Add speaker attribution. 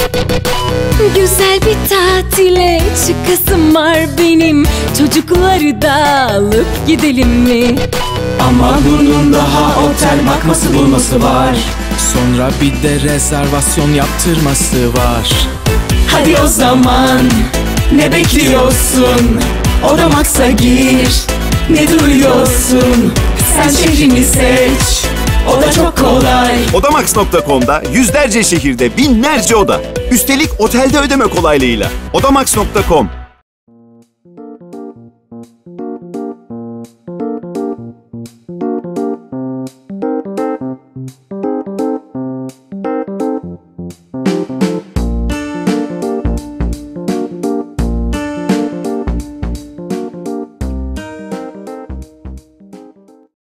Speaker 1: Güzel bir tatile çıkasım var benim. Çocukları da alıp gidelim mi?
Speaker 2: Ama bunun daha otel bakması bulması var.
Speaker 3: Sonra bir de rezervasyon yaptırması var.
Speaker 2: Hadi o zaman ne bekliyorsun? Odamax'a gir, ne duruyorsun? Sen şehrini seç, o da çok kolay.
Speaker 4: Odamax.com'da yüzlerce şehirde binlerce oda. Üstelik otelde ödeme kolaylığıyla. Odamax.com